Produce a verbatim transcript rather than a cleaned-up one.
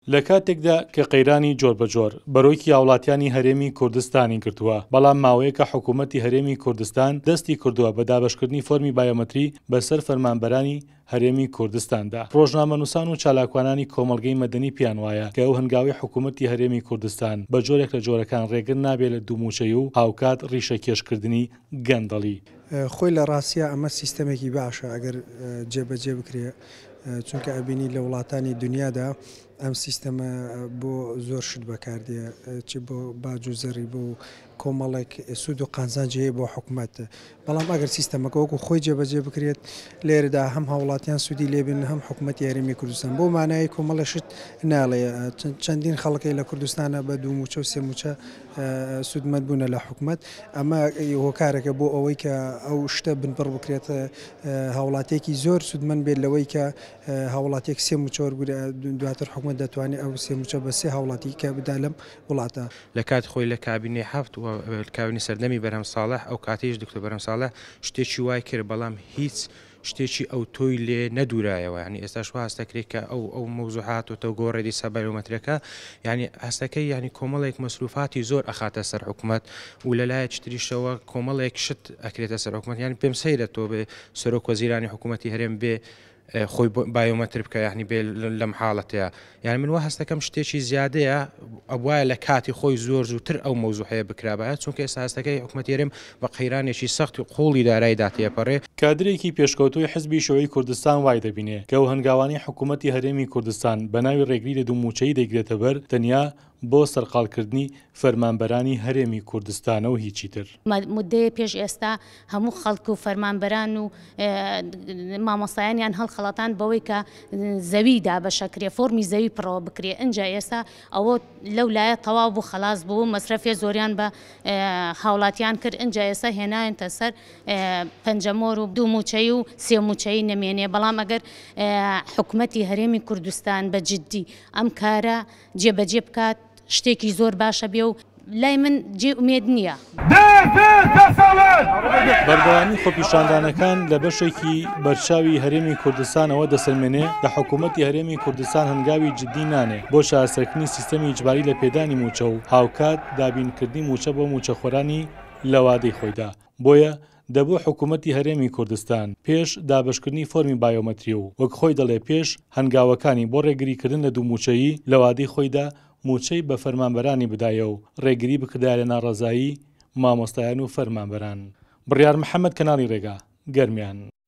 لە کاتێکدا کە قەیرانی جۆربەجۆر بەرۆیکی هاوڵاتیانی هەرێمی کوردستانی کردووە، بەڵام ماوەیەکە حکوومەتی هەرێمی کوردستان دەستی کردووە بە دابەشکردنی فۆرمی بایۆمەتری بەسەر فەرمانبەرانی هەرێمی کوردستاندا. ڕۆژنامەنووسان و چالاکوانانی کۆمەڵگەی مەدەنی پیان وایە کە ئەو هەنگاوی حکوومەتی هەرێمی کوردستان بە جۆرێک لە جۆرەکان ڕێگر نابێت لە دووموچەی و هاوکات ڕیشەکێشکردنی گەندەڵی. خۆی لە ڕاستیە ئەمە سیستەمێکی باشە ئەگەر جێبەجێ بکرێ، چونکە ئەبینی لە وڵاتانی دنیادا ئەم سیستەمە بۆ زۆر شت بەکاردێ، چی بۆ باج و زەڕی بۆ کۆمەڵێک سوود و قازانجەیە بۆ حکوومەت. بەڵام ئەگەر سیستەمەکە وەکو خۆی جێبەجێ بکرێت، لێرەدا هەم هاوڵاتیان سوودی لێبن، هەم حکوومەتی هەرێمی کوردستان. بۆ مانای کۆمەڵە شت ناڵێ چەندین خەڵکی لە کوردستانە بە دوو موچە و سێ موچە سوودمەند بوونە لە حکوومەت. ئەمە هۆکارێکە بۆ ئەوەی کە ئەو شتە بنبڕ بکرێتە هاوڵاتێکی زۆر سوودمەند بێت لەوەی کە هاوڵاتێک سێ موچە وەرگرە، دواتر حکوومەت دەتوانێت ئەو سێ موچە بە سێ هاوڵاتی کە بدا لەم وڵاتە. لە کات خۆی لە کابینێ هەفت و کابینی سەردەمی بەرهەم ساڵح ئەو کاتێش دکتۆر بەرهەم ساڵح شتێکی وای کرد، بەڵام هیچ شتێکی ئەو تۆی لێ نەدورایەوە. ینی ئێستاش هەستەکرێت کە ئەو ئەو مەوزوعات و تە گۆڕێدی سەبایۆمەترەکە، ینی هەستەکەی ینی کۆمەڵێک مەسروفاتی زۆر ئەخاتە سەر حکوومەت و لەلایەک تریشەوە کۆمەڵێک شت ئەکرێتە سەر حکوومەت. ینی پێم سەیرە تۆ بێ سەرۆک وەزیرانی حکوومەتی هەرێم بێ خۆی بایۆمەتر بکە، یعنی بێ لەم حاڵەتەیە. یعنی من وا هەستەکەم شتێکی زیادەیە ئەوایە لە کاتی خۆی زۆر زووتر ئەو مەوزوعەیە بکرابایە، چونکە ئێستا هەستەکەی حکوومەتی هەرێم بە قەیرانێکی سەخت و قوڵی دارایدا تێپەڕێ. کادرێکی پێشکەوتوی حزبی شەوەی کوردستان وای دەبینێ کە ئەو هەنگاوانی حکوومەتی هەرێمی کوردستان بە ناوی ڕێگری لە دووموچەی دەیگرێتە بەر تەنیا بۆ سەرقاڵکردنی فەرمانبەرانی هەرێمی کوردستانە و هیچی تر. مدەیە پێش ئێستا هەموو خەڵک و فەرمانبەران و مامۆستایانیان هەڵخەڵاتان بەوەی کە زەویدا بەشەکرێ، فۆرمی زەوی پڕەوە بکرێ. ئەنجا ئێستا ئەوە لەو لایە تەواو بوو، خەلاص بوو، مەسرەفێ زۆریان بە هاوڵاتیان کرد. ئەنجا ئێستا هێنایەنتە سەر پەنجەمۆر و دووموچەی و سێموچەی نەمێنێ. بەڵام ئەگەر حکوومەتی هەرێمی کوردستان بە جددی ئەم کارە جێبەجێ بکات، شتێکی زۆر باشە بێ و لای من جێ ئومێد نییە. بەردەوامی خۆپیشاندانەکان لە بەشێکی بەرچاوی هەرێمی کوردستانەوە دەسەلمێنێ لە حکوومەتی هەرێمی کوردستان هەنگاوی جددی نانێ بۆ شارسەرکردنی سیستەمی ئیجباری لە پێدانی موچە و هاوکات دابینکردنی موچە بۆ موچەخۆرانی لە وادەی خۆیدا. بۆیە دەبوو حکوومەتی هەرێمی کوردستان پێش دابشکردنی فۆرمی بایۆمەتری و وەک خۆی دەڵێ پێش هەنگاوەکانی بۆ ڕێگریکردن لە دووموچەیی لە وادەی خۆیدا موچەی بە فەرمانبەرانی بدایە و ڕێگری بکردا لە ناڕەزایی مامۆستایان و فەرمانبەران. بڕیار محەممەد کەناڵی ڕێگا گەرمیان.